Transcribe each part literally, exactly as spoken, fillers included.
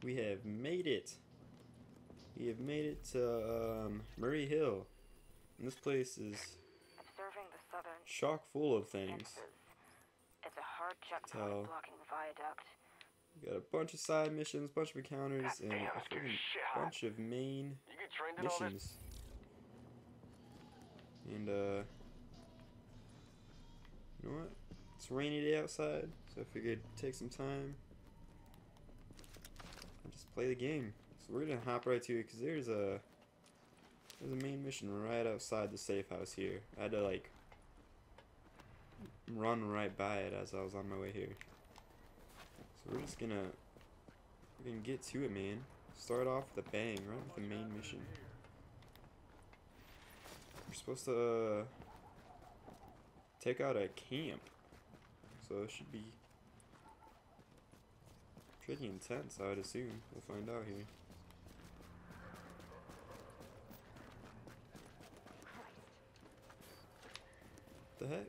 We have made it. We have made it to um, Murray Hill. And this place is Observing the southern chock full of things. fences. It's a hard checkpoint Tell. blocking the viaduct. We got a bunch of side missions, bunch of encounters, and Damn, a it's getting freaking shit hot. bunch of main You get trained in all this? missions. And uh, you know what? It's a rainy day outside, so I figured take some time and just play the game. So we're gonna hop right to it because there's a there's a main mission right outside the safe house here. I had to like run right by it as I was on my way here. So we're just gonna we're gonna get to it, man. Start off with a bang, right with the main mission. We're supposed to uh, take out a camp, so it should be pretty intense, I would assume. We'll find out here. What the heck?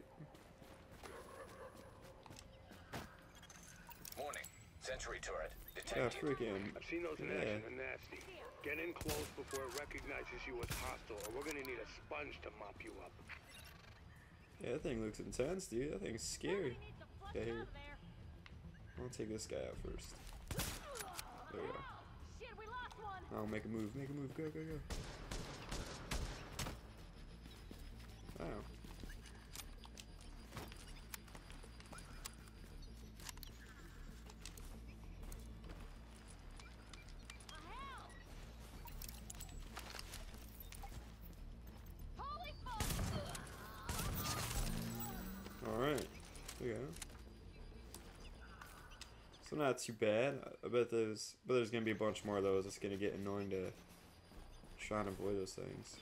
Morning. Sentry turret. Yeah, Detected. freaking. I've seen those in Yeah. action. They're nasty. Get in close before it recognizes you as hostile, or we're gonna need a sponge to mop you up. Yeah, that thing looks intense, dude. That thing's scary. Okay, here. I'll take this guy out first. There we go. I'll make a move. Make a move. Go, go, go. Wow. Alright, there you go. So not too bad. I bet there's but there's gonna be a bunch more of those. It's gonna get annoying to try and avoid those things.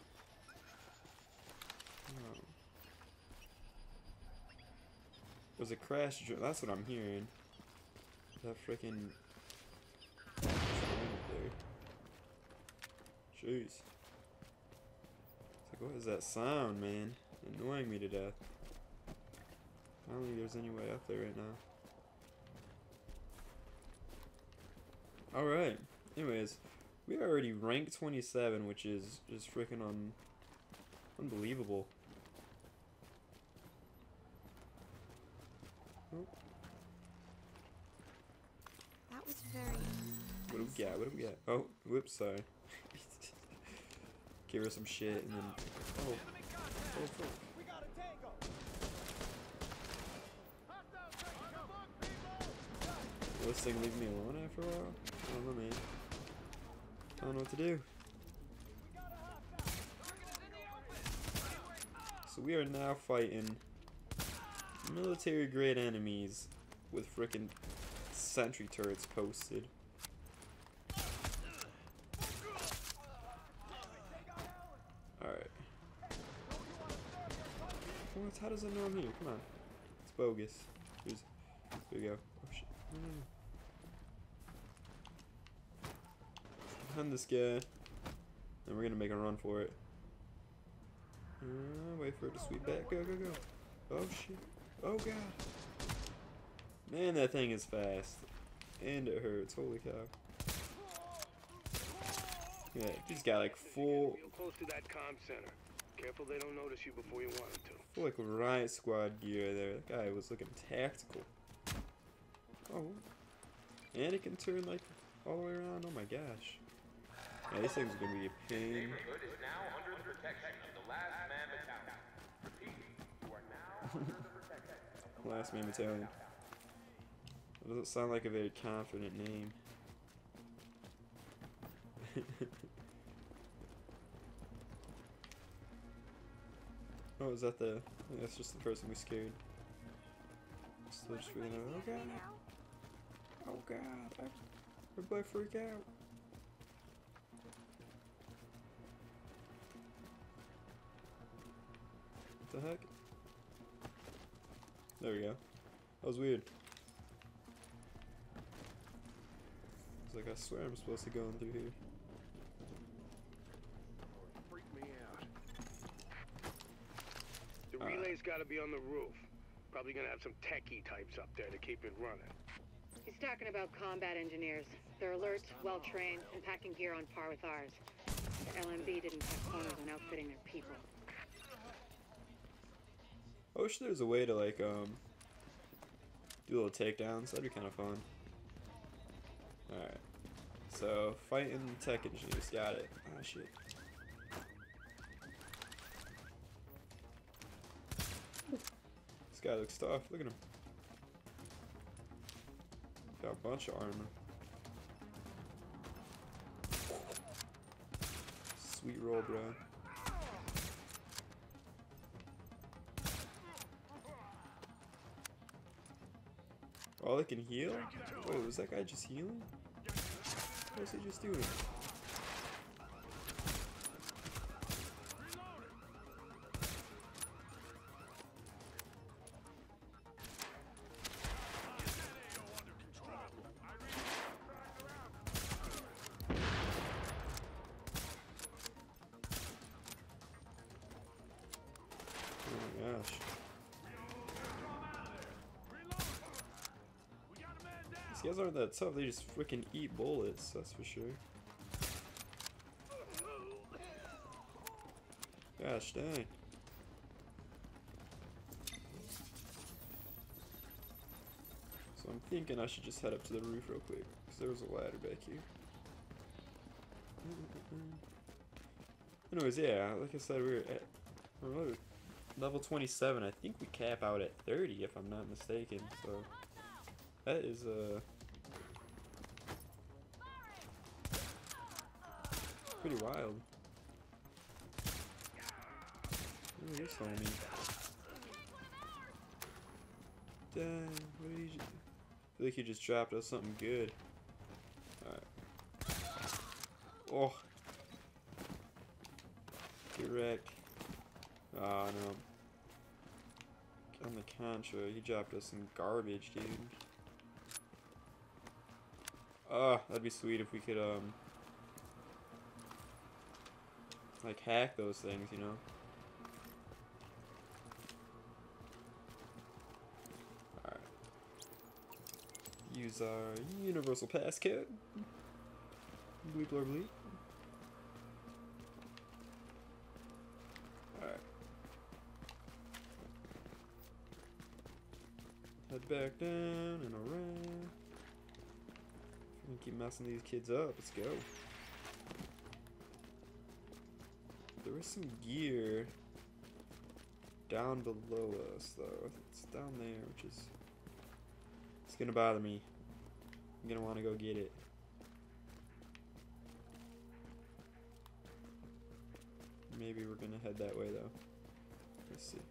Oh. There's a crash dr- that's what I'm hearing. That freaking there. Jeez. It's like, what is that sound, man? Annoying me to death. I don't think there's any way up there right now. Alright. Anyways, we are already ranked twenty-seven, which is just freaking un unbelievable. Oh, That was very. what do we got? What do we got? Oh, whoops, sorry. Give her some shit and then. Oh. Oh, fuck. Will this thing leave me alone after a while? I don't know, man. I don't know what to do. So we are now fighting military grade enemies with frickin' sentry turrets posted. Alright. What? How does it know I'm here? Come on. It's bogus. Here's, here we go. Oh shit. No, no, no. Hunt this guy. And we're gonna make a run for it. Uh, wait for it to sweep back. Go, go, go. Oh shit. Oh god. Man, that thing is fast. And it hurts. Holy cow. Yeah, he's got like full, Real close to that comm center. Careful they don't notice you before you want them to. full like riot squad gear there. That guy was looking tactical. Oh. And it can turn like all the way around. Oh my gosh. Yeah, these things are gonna be a pain. Neighborhood is now under the protection of the Last Man Battalion. Repeat, you are now under the protection of the Last Man Battalion. That doesn't sound like a very confident name. Oh, is that the... I think that's just the person we scared. Still just freaking out. Oh god! Oh god! Everybody freak out! What the heck? There we go. That was weird. It's like I swear I'm supposed to go in through here. Freak me out. The relay's gotta be on the roof. Probably gonna have some techie types up there to keep it running. He's talking about combat engineers. They're alert, well-trained, and packing gear on par with ours. The L M B didn't cut corners on outfitting their people. I wish there was a way to like um do little takedowns. That'd be kind of fun. All right. So fighting tech engineers. Got it. Ah shit. This guy looks tough. Look at him. Got a bunch of armor. Sweet roll, bro. Oh, they can heal? Wait, was that guy just healing? What was he just doing? Oh my gosh. These guys aren't that tough, they just freaking eat bullets, that's for sure. Gosh dang. So I'm thinking I should just head up to the roof real quick, because there was a ladder back here. Anyways, yeah, like I said, we were at we're level twenty-seven. I think we cap out at thirty if I'm not mistaken, so that is uh pretty wild. Look at this homie. Dang, what did he just... I feel like he just dropped us something good. Alright. Oh. Get wrecked. Ah, no. On the contrary, he dropped us some garbage, dude. Ah, that'd be sweet if we could, um... like, hack those things, you know? Alright. Use our universal passcode. Bleep blur bleep. Alright. Head back down and around. I'm gonna keep messing these kids up. Let's go. There is some gear down below us, though. It's down there, which is... it's gonna bother me. I'm gonna want to go get it. Maybe we're gonna head that way, though. Let's see.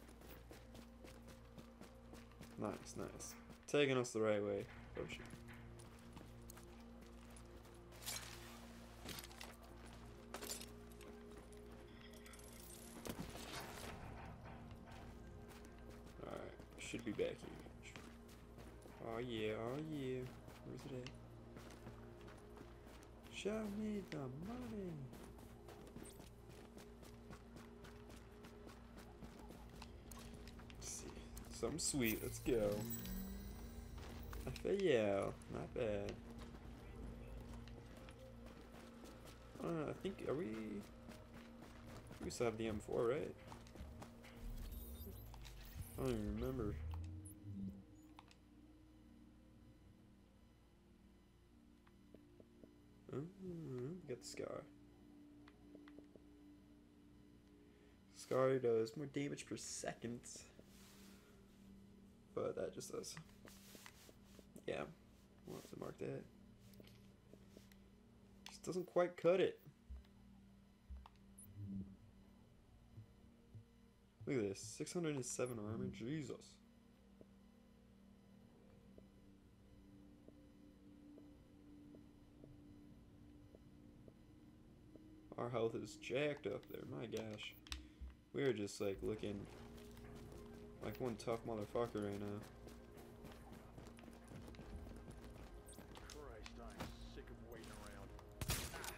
Nice, nice. Taking us the right way. Oh, shit. Should be back here. Oh yeah, oh yeah. Where's it at? Show me the money. Let's see. Something sweet. Let's go. Raphael. Not bad. I don't know. I think, are we... we still have the M four, right? I don't even remember. Mm-hmm. Got the Scar. Scar does more damage per second, but that just does. Yeah, we'll have to mark that. Just doesn't quite cut it. Look at this, six hundred seven armor, Jesus. Our health is jacked up there, my gosh. We are just like looking like one tough motherfucker right now. Christ, I'm sick of waiting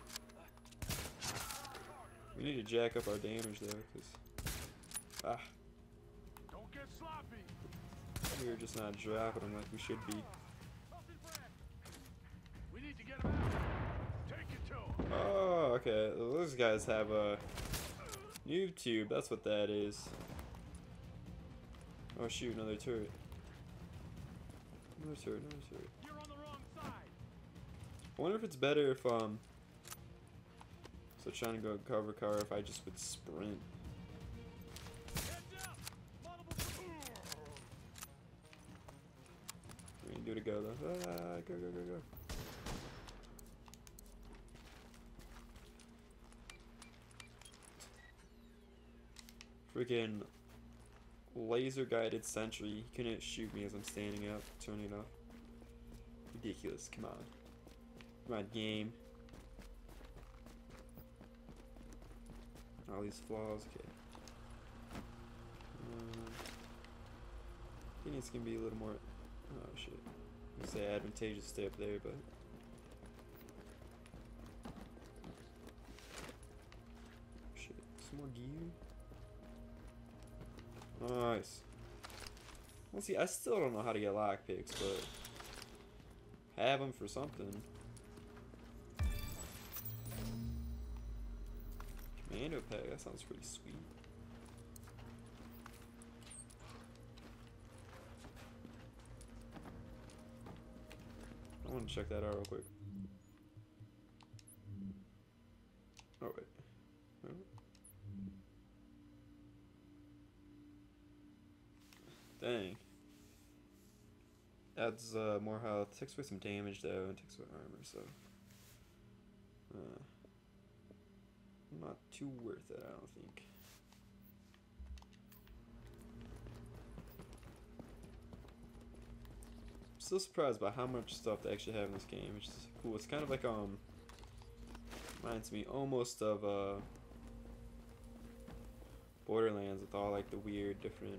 around. We need to jack up our damage though, cause ah. Don't get sloppy. We're just not dropping them like we should be. get him out. Take it to him. Oh, okay. Those guys have a noob tube. That's what that is. Oh shoot, another turret. Another turret, another turret. You're on the wrong side. I wonder if it's better if um so trying to go cover car if I just would sprint. Heads up. Multiple. We can do it to go though. Ah, go go go go. Freaking laser guided sentry. He couldn't shoot me as I'm standing up, turning off. Ridiculous. Come on. Come on, game. All these flaws. Okay. Um, I think it's gonna be a little more. Oh shit. I'm gonna say advantageous to stay up there, but. Shit. Some more gear. Nice. Well, see, I still don't know how to get lockpicks, but have them for something. Commando pack, that sounds pretty sweet. I want to check that out real quick. Oh wait. Oh. Dang. Adds uh, more health. Takes away some damage though, and takes away armor, so. Uh, not too worth it, I don't think. I'm still surprised by how much stuff they actually have in this game, which is cool. It's kind of like, um, reminds me almost of uh, Borderlands with all like the weird different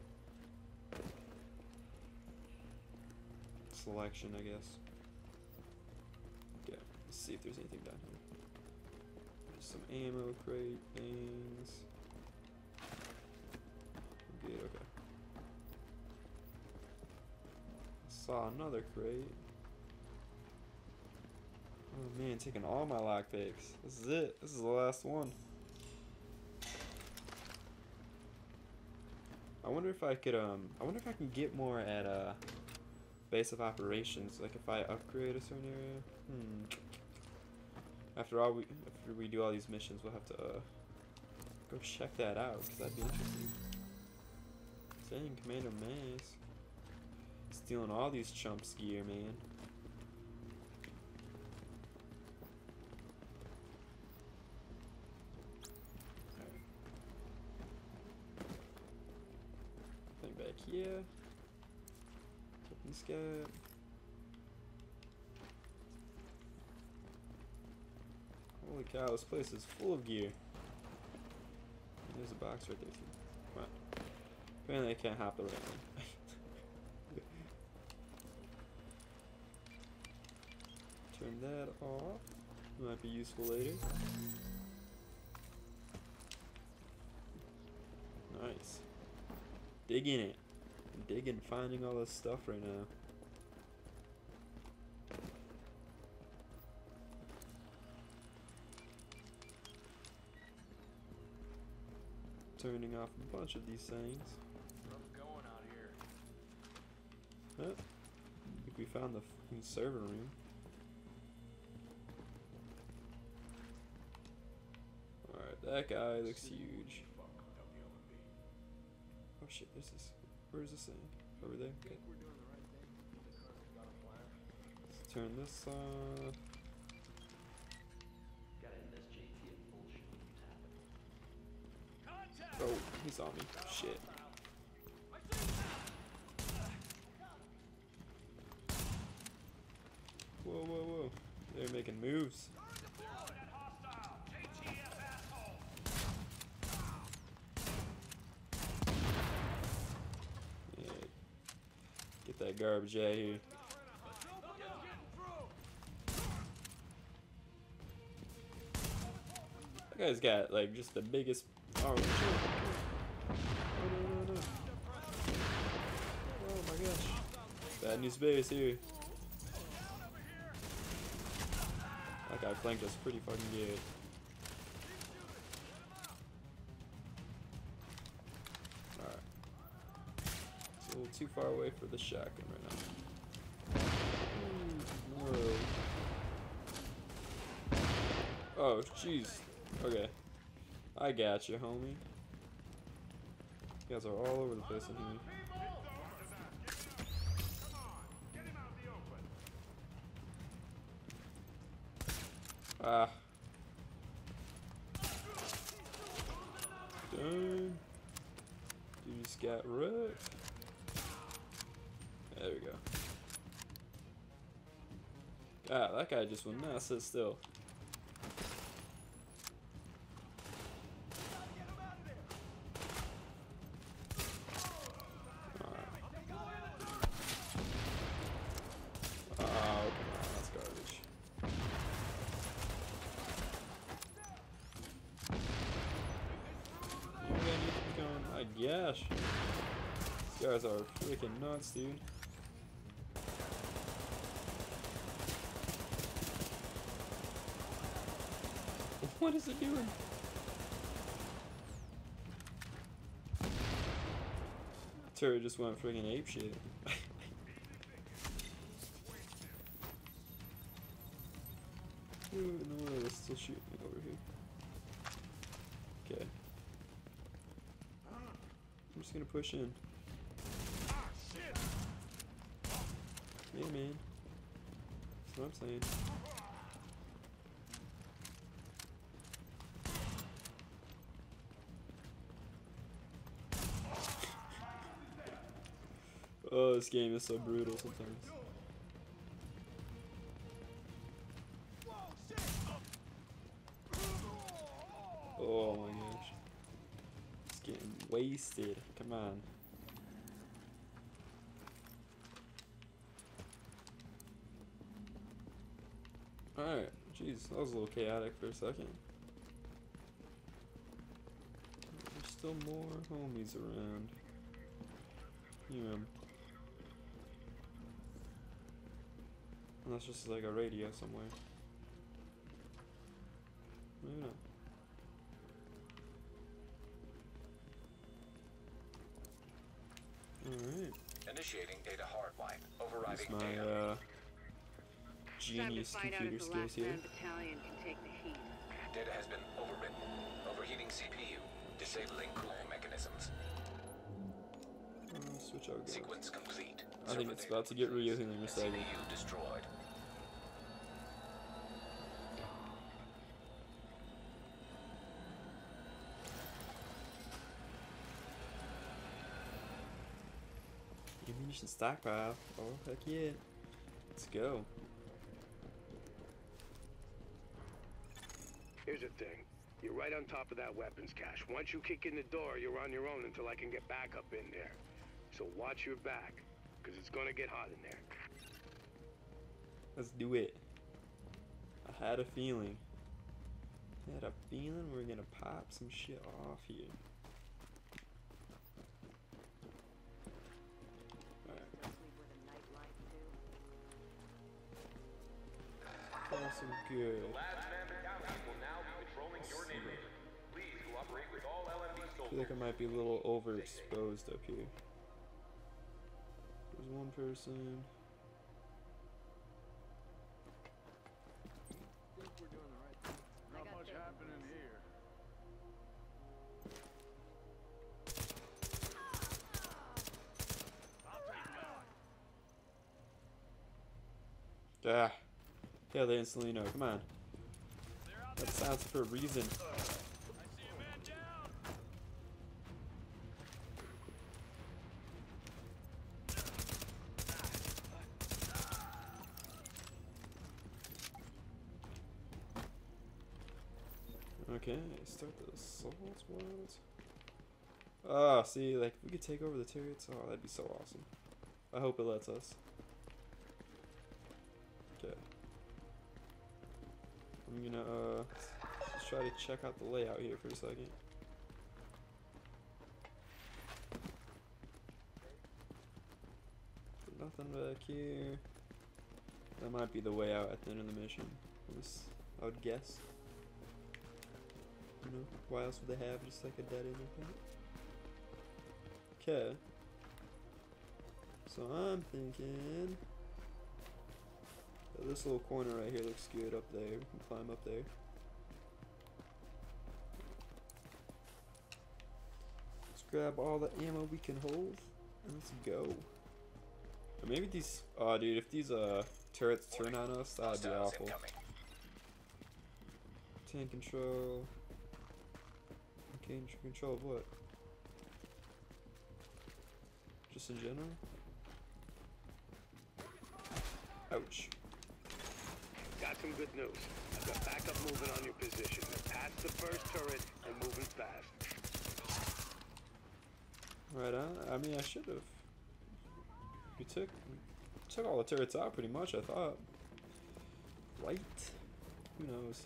selection, I guess. Okay, let's see if there's anything down here. There's some ammo crate things. Good, okay. Saw another crate. Oh man, taking all my lockpicks. This is it. This is the last one. I wonder if I could um I wonder if I can get more at uh base of operations, like if I upgrade a certain area. Hmm. After all we after we do all these missions, we'll have to uh, go check that out, because that'd be interesting. Dang, Commander Mace. Stealing all these chumps gear, man. Alright. Thing back here. Open scout. Holy cow, this place is full of gear. There's a box right there too. Come on. Apparently I can't hop the right one. Turn that off. Might be useful later. Nice. Digging it. I'm digging, finding all this stuff right now. Turning off a bunch of these things. What's going out here? Oh, I think we found the f server room. Alright, that guy looks huge. Oh shit, there's this. Where's this thing? Over there? Okay. Let's turn this off. Oh, he saw me. Shit. Whoa, whoa, whoa. They're making moves. Yeah. Get that garbage out of here. That guy's got like just the biggest. Oh shit. Oh no, no, no. Oh my gosh. Bad news base here. guy flanked us pretty fucking good. Alright. It's a little too far away for the shotgun right now. Ooh, no. Oh, jeez. Okay. I got you, homie. You guys are all over the place in here. Ah. Done. You just got wrecked. There we go. Ah, that guy just will not sit still. Gosh, these guys are freaking nuts, dude. What is it doing? Turret just went freaking apeshit. Ooh, no, they're still shooting me over here. Okay. I'm just gonna push in. Yeah, man. That's what I'm saying. Oh, this game is so brutal sometimes. Oh my gosh. It's getting wasted. Come on. Alright. Jeez, that was a little chaotic for a second. There's still more homies around. Yeah. Unless just like a radio somewhere. Maybe not. Alright. Initiating data hardline. Overriding That's my data. uh, genius Time to find out computer if the skills last here. man battalion can take the heat. Data has been overwritten. Overheating C P U. Disabling cooling mechanisms. Uh, switch out guns. Sequence complete. I think it's about to get real here in a C second. P U destroyed. Ammunition stockpile. Oh, heck yeah. Let's go. Here's the thing. You're right on top of that weapons cache. Once you kick in the door, you're on your own until I can get back up in there. So watch your back, because it's gonna get hot in there. Let's do it. I had a feeling. I had a feeling we we're gonna pop some shit off here. Awesome, good. The last man battalion will now be patrolling your neighborhood. Please cooperate with all L M D I soldiers. feel like I might be a little overexposed up here. There's one person. Think we're doing the right thing. Not much happening here. Ah. Yeah, they instantly know. Come on. That sounds for a reason. Okay, start the assaults. What? Ah, see, like, if we could take over the turrets, oh, that'd be so awesome. I hope it lets us. Okay. I'm gonna, uh, just try to check out the layout here for a second. Nothing back here. That might be the way out at the end of the mission. Let's I would guess. You know, why else would they have just like a dead end like that? Okay. So I'm thinking that this little corner right here looks good up there. We can climb up there. Let's grab all the ammo we can hold and let's go. Or maybe these, oh dude, if these uh turrets turn on us, that would be Hostiles awful. incoming. Tank control. Okay, control of what? Just in general? Ouch. Got some good news. I've got backup moving on your position. They're past the first turret and moving fast. Right on. I mean, I should have. We took took all the turrets out pretty much, I thought. Right? Who knows?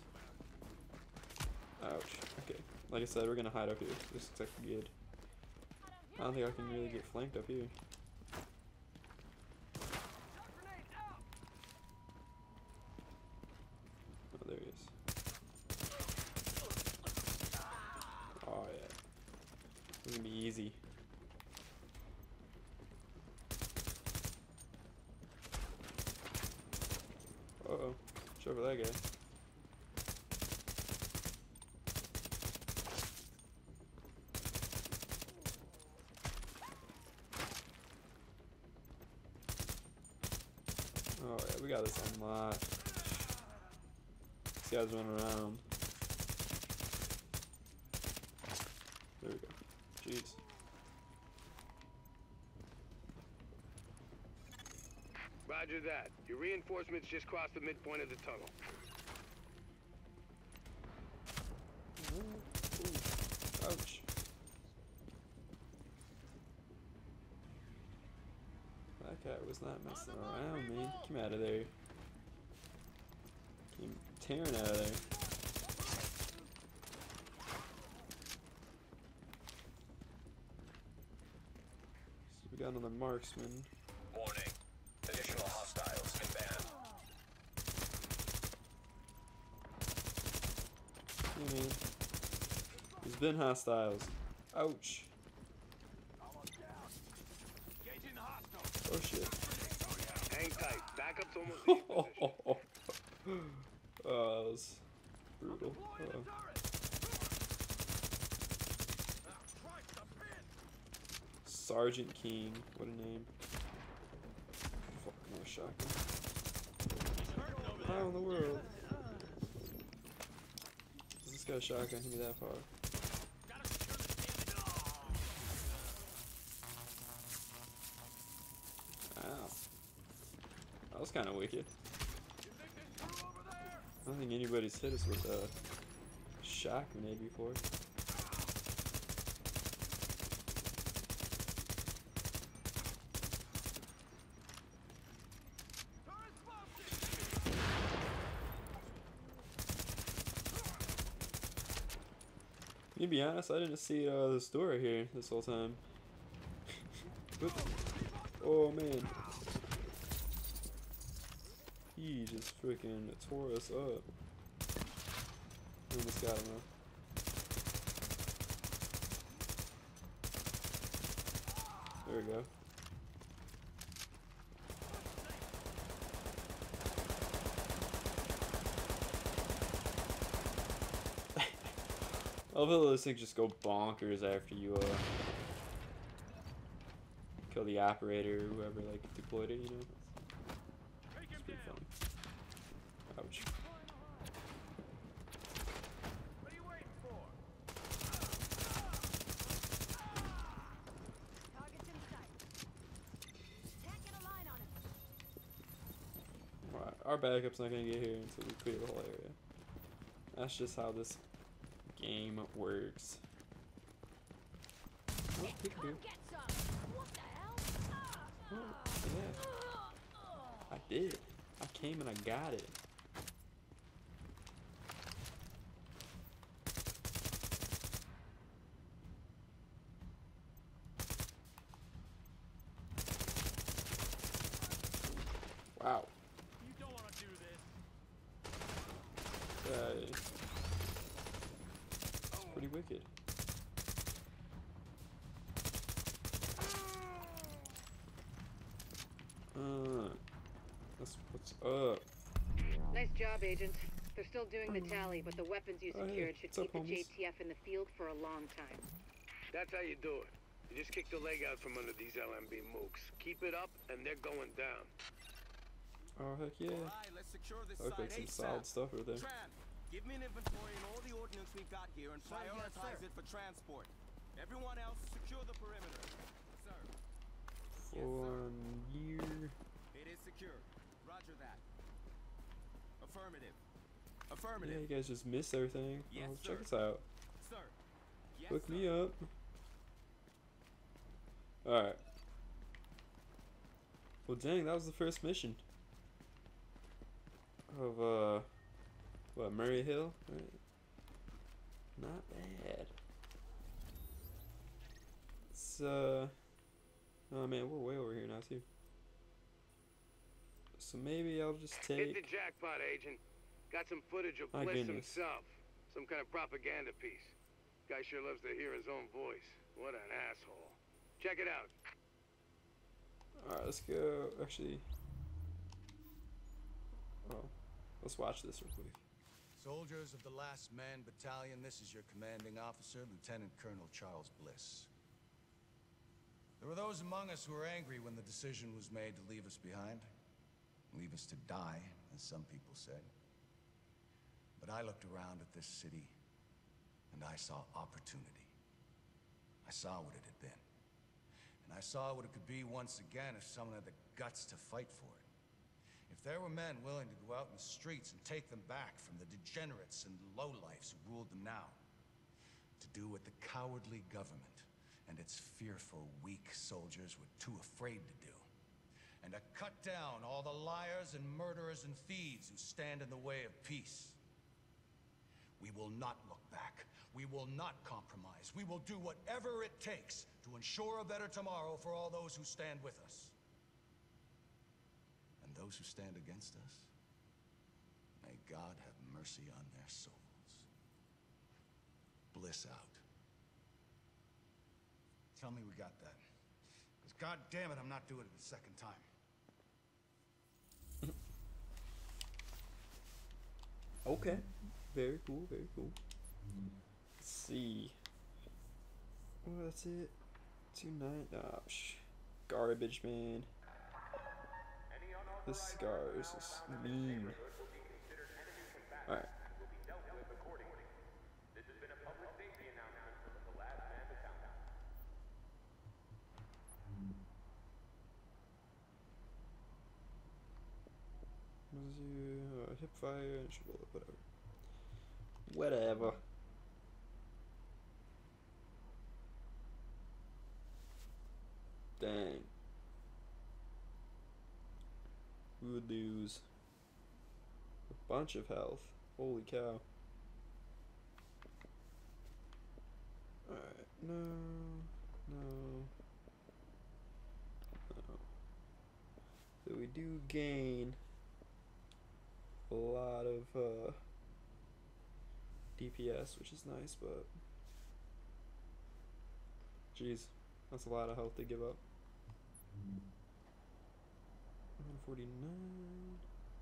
Ouch. Okay. Like I said, we're gonna hide up here. This looks like good. I don't think I can really get flanked up here. Oh, there he is. Oh yeah. This is gonna be easy. Uh oh. Watch over that guy. Oh yeah, we got this unlocked. These guys run around. There we go. Jeez. Roger that. Your reinforcements just crossed the midpoint of the tunnel. Ooh, ouch. That cat was not messing around, man. Come out of there. Came tearing out of there. So we got another marksman. Warning. Additional hostiles inbound. Hey man. There's been hostiles. Ouch. Oh shit. Hang tight. Backup's almost in your position. Oh, that was brutal. Uh-oh. Sergeant King. What a name. Fucking more shotgun. How in the world? Does this guy shotgun hit me that far? Wow. That was kind of wicked. I don't think anybody's hit us with a shock grenade before. To be honest, I didn't see uh, this door right here this whole time. Oh man. He just freaking tore us up. Almost got him though. There we go. I love how those things just go bonkers after you uh, kill the operator or whoever like deployed it, you know? It's pretty funny. Ouch. What are you waiting for? Target's in sight. Can't get a line on it. Alright, our backup's not gonna get here until we clear the whole area. That's just how this game works. Oh, peekaboo. Get some. What the hell? Oh, yeah. I did. I came and I got it. Wow. You don't want to do this. It's pretty wicked. Uh, that's what's up. Nice job, Agent. They're still doing the tally, but the weapons you Oh, hey, secured should what's up, keep the homies? J T F in the field for a long time. That's how you do it. You just kick the leg out from under these L M B mooks. Keep it up, and they're going down. Oh heck yeah! Alright, let's secure this That looks like site some solid ASAP. stuff right there. Tran, give me an inventory and all the ordnance we've got here and Sir, yes, prioritize sir. it for transport. Everyone else, secure the perimeter. Sir. For one year. It is secure. Roger that. Affirmative. Yeah, Affirmative. you guys just missed everything. Yes, Oh, check sir. us out. Sir. Yes, Hook sir. me up. Alright. Well, dang, that was the first mission. Of, uh, what, Murray Hill? Right. Not bad. It's, uh, oh man, we're way over here now, too. So maybe I'll just Hit the take, jackpot, Agent. Got some footage of My Bliss goodness. himself. Some kind of propaganda piece. Guy sure loves to hear his own voice. What an asshole. Check it out. alright, let's go, actually, well, let's watch this real quick. Soldiers of the Last Man Battalion, this is your commanding officer, Lieutenant Colonel Charles Bliss. There were those among us who were angry when the decision was made to leave us behind. Leave us to die, as some people said. But I looked around at this city, and I saw opportunity. I saw what it had been. And I saw what it could be once again if someone had the guts to fight for it. If there were men willing to go out in the streets and take them back from the degenerates and lowlifes who ruled them now, to do what the cowardly government and its fearful, weak soldiers were too afraid to do, and to cut down all the liars and murderers and thieves who stand in the way of peace. We will not look back. We will not compromise. We will do whatever it takes to ensure a better tomorrow for all those who stand with us. And those who stand against us, may God have mercy on their souls. Bliss out. Tell me we got that. Because God damn it, I'm not doing it a second time. Okay. Very cool, very cool. Let's see. Oh, that's it. Two nine. Oh, sh garbage, man. This scar is just mean. Alright. This has been a public safety announcement from the Last Man Battalion. What is you? Uh, hip fire and should whatever. Whatever. Dang. We would lose a bunch of health. Holy cow. Alright, no, no, no. So we do gain a lot of uh, D P S, which is nice, but jeez, that's a lot of health to give up. one forty-nine.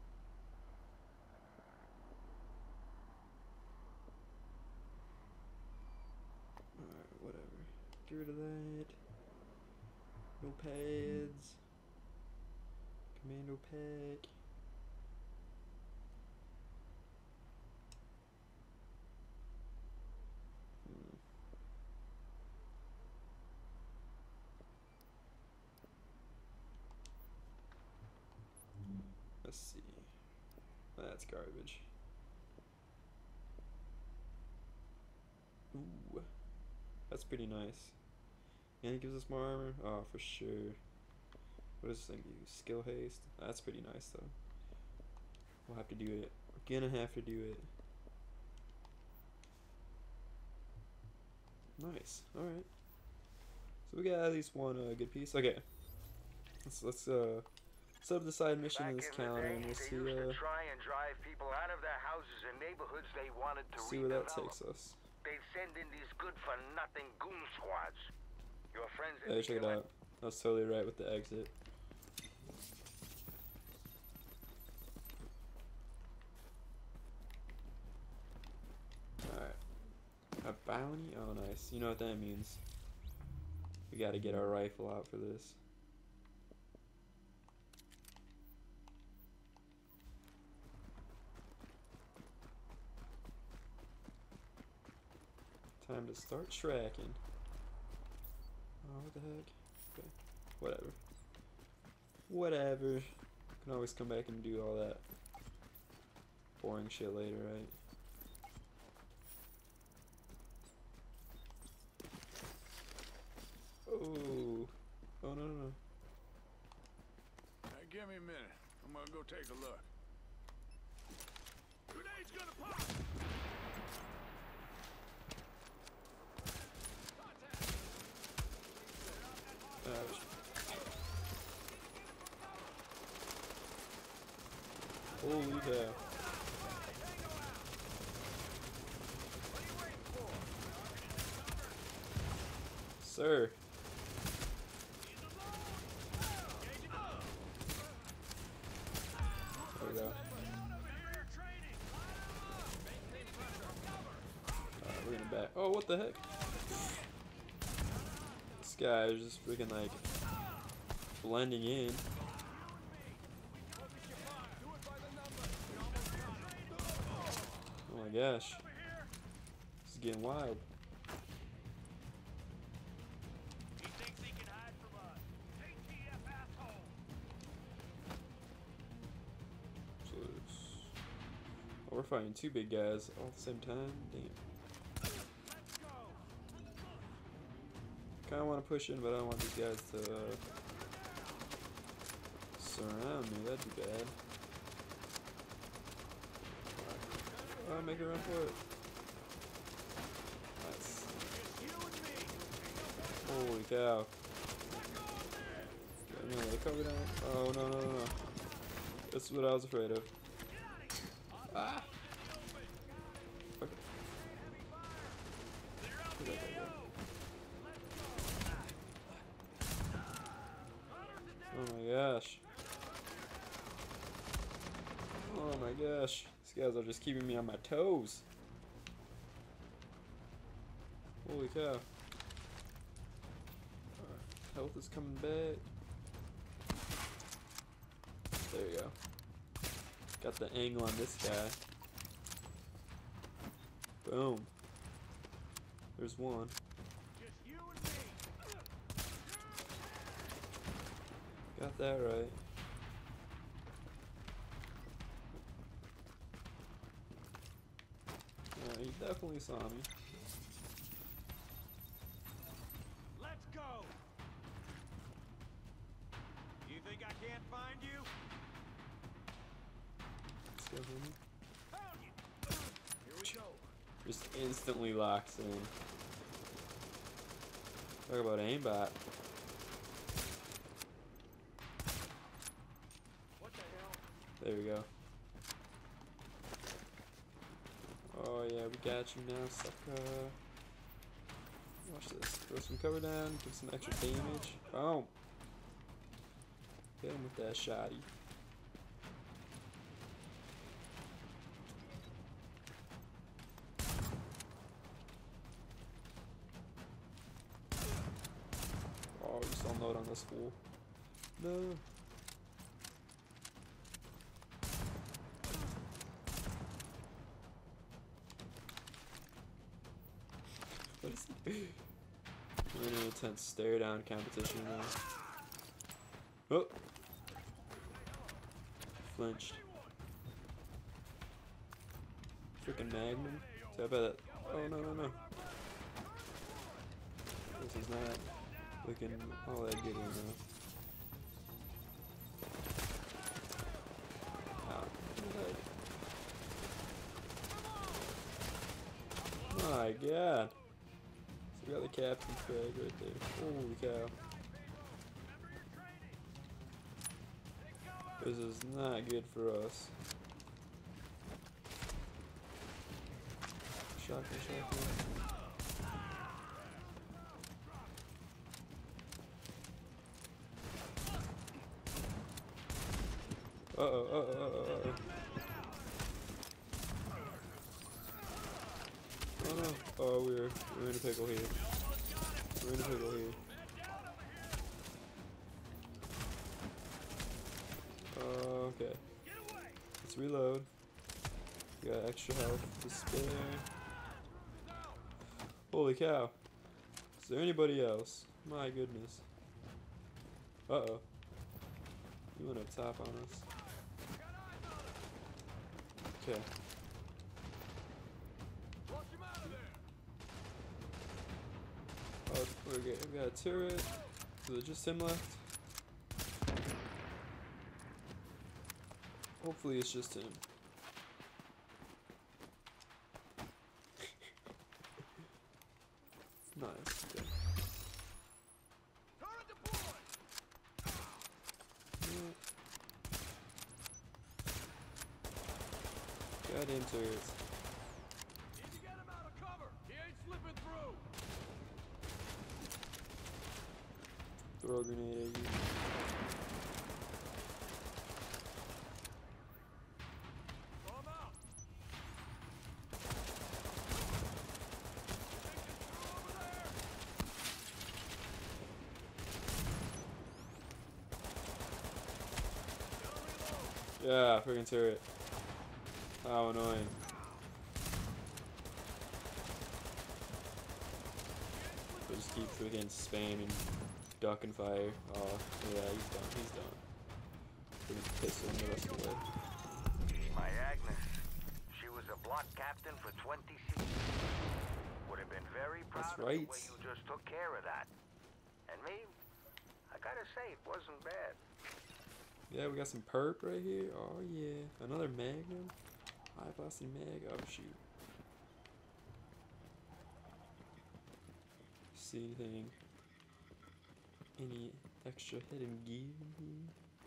Alright, whatever. Get rid of that. No pads. Commando pack. Hmm. Let's see. That's garbage. Ooh. That's pretty nice. And it gives us more armor? Oh, for sure. What does this thing do? Skill haste? That's pretty nice, though. We'll have to do it. We're gonna have to do it. Nice. Alright. So we got at least one uh, good piece. Okay. Let's, let's uh, Set up the side mission in Back this in the counter, day, and we'll they see, used to uh, try and drive people out of their houses and neighborhoods they wanted to see where that redevelop. takes us. They'd send in these good-for-nothing goon squads. Your friends Hey, check it out. I was totally right with the exit. Alright. A bounty? Oh, nice. You know what that means. We gotta get our rifle out for this. Time to start tracking. Oh, what the heck? Okay. Whatever. Whatever. Can always come back and do all that boring shit later, right? Oh. Oh, no, no, no. Hey, give me a minute. I'm gonna go take a look. Grenade's gonna pop! Ouch. Holy cow. Sir. There we go. Alright, we're gonna back. Oh, what the heck? This guy is just freaking like blending in. Oh my gosh. This is getting wild. He thinks he can hide from us. A T F asshole. So it's- oh, we're fighting two big guys all at the same time. Damn. Kinda want to push in, but I don't want these guys to uh, surround me. That'd be bad. Oh, make a run for it. Nice. Holy cow. Got me on the cover down. Oh, no, no, no, no. That's what I was afraid of. Ah! Okay. Where'd that guy go? Oh my gosh. Oh my gosh. These guys are just keeping me on my toes. Holy cow. Alright, health is coming back. There you go. Got the angle on this guy. Boom. There's one. Got that right. Yeah, he definitely saw me. Let's go. You think I can't find you? Let's go, homie. Found you. Here we go. Just instantly locks in. Talk about aimbot. What the hell? There we go. Oh yeah, we got you now, sucker. Watch this. Throw some cover down, give some extra damage. Boom. Hit him with that shotty. Oh, just unload on this fool. No. What is it? We're in an intense stare down competition now. Oh! Flinched. Freaking Magnum. So I bet that. Oh no no no. This is not looking all that good right now. Ow. My god. So we got the captain's bag right there. Holy cow. This is not good for us. Shotgun, shotgun. Uh oh, uh oh, uh oh, uh oh. Oh no. Oh, we're, we're in a pickle here. We're in a pickle here. Uh, okay. Let's reload. We got extra health to spare. Holy cow. Is there anybody else? My goodness. Uh oh. You went up top on us. Okay. Oh, we're good. We got a turret. So there's just him left. Hopefully it's just him. Nice. Okay. Yeah. Goddamn turrets. Need to get him out of cover. He ain't slipping through. Throw a grenade at you. Throw him out. Yeah, freaking turret. How annoying. So just keep freaking spamming duck and fire. Oh, yeah, he's done. He's done. Freaking pistol him the rest of the way. My Agnes. She was a block captain for twenty seasons. Would have been very proud That's of right. the way you just took care of that. And me, I gotta say, it wasn't bad. Yeah, we got some perp right here. Oh, yeah. Another magnum. High velocity mag. Oh, shoot. See anything? Any extra hidden gear in here?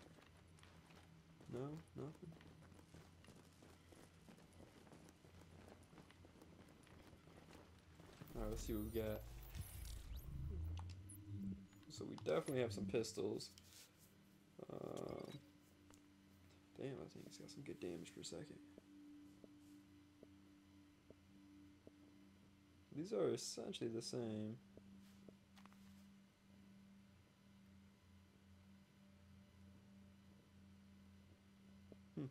No? Nothing? Alright, let's see what we got. So we definitely have some pistols. Um, damn, I think it's got some good damage per second. These are essentially the same. Hmm.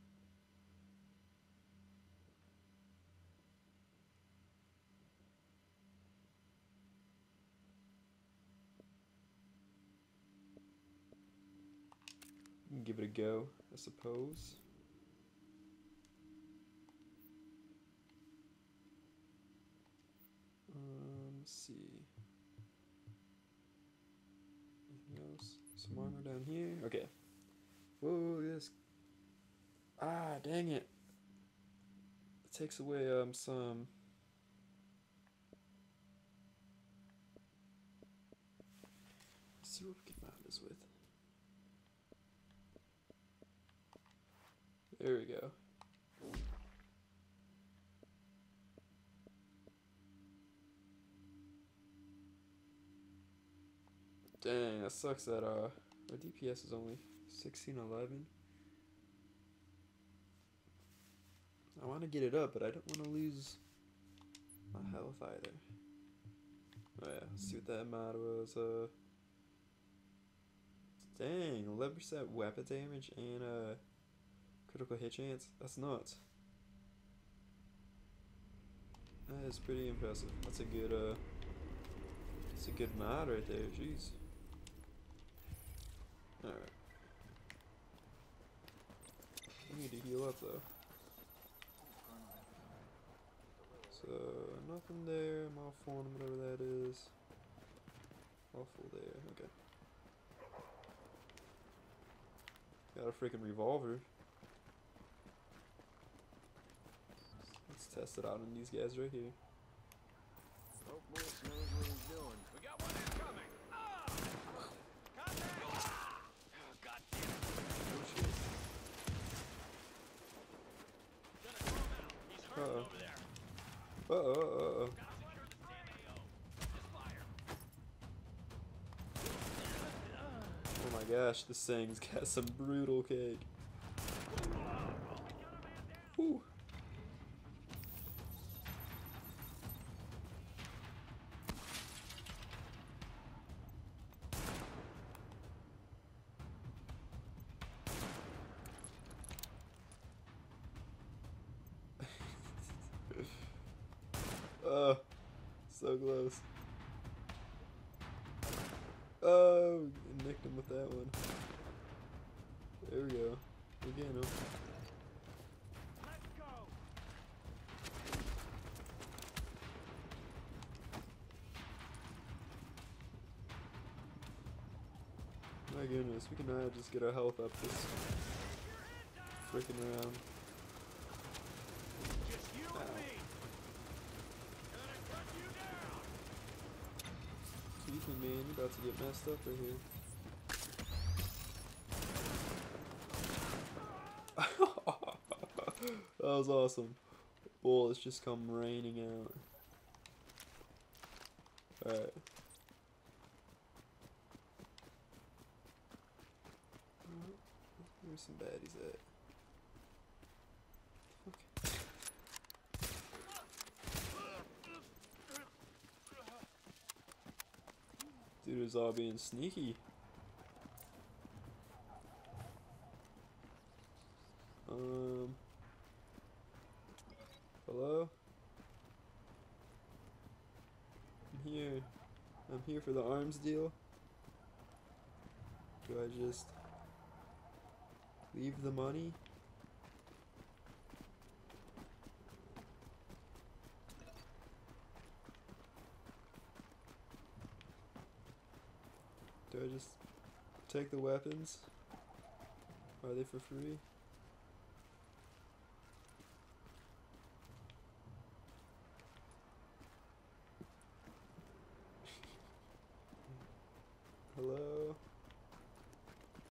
Give it a go, I suppose. Um, let's see. Anything else? Some armor down here. Okay. Whoa, this. Ah, dang it. It takes away um some. Let's see what we can mount this with. There we go. Dang, that sucks that uh our D P S is only sixteen eleven. I want to get it up, but I don't want to lose my health either. Oh yeah, let's see what that mod was. Uh, dang, eleven percent weapon damage and uh critical hit chance. That's nuts. That is pretty impressive. That's a good uh, that's a good mod right there. Jeez. All right. I need to heal up though. So nothing there. I'm off on whatever that is. Awful there. Okay. Got a freaking revolver. Let's test it out on these guys right here. Hope Bliss knows what he's doing. We got one incoming. Ah! Contact! Oh, God damn it. Oh shit. Uh oh, uh oh. Oh my gosh, this thing's got some brutal cake. Whew. Oh, so close. Oh, nicked him with that one. There we go. We're getting him. Let's go. My goodness, we cannot just get our health up this freaking round. Just you and me. Gonna cut you down. Excuse me, man, you're about to get messed up right here. That was awesome. Bullets just come raining out. Alright. Where's some baddies at? Okay. Dude is all being sneaky. Um. Hello? I'm here. I'm here for the arms deal. Do I just leave the money? Do I just take the weapons? Are they for free?